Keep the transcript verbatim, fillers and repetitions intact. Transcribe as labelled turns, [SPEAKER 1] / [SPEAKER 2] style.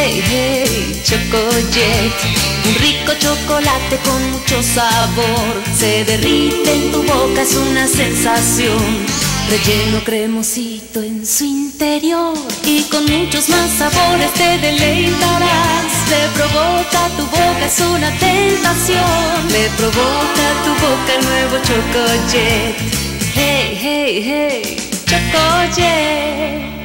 [SPEAKER 1] Hey, hey, Chocojet. Un rico chocolate con mucho sabor. Se derrite en tu boca, es una sensación. Relleno cremosito en su interior. Y con muchos más sabores te deleitarás. Le provoca tu boca, es una tentación. Le provoca tu boca el nuevo Chocojet. Hey, hey, hey, Chocojet.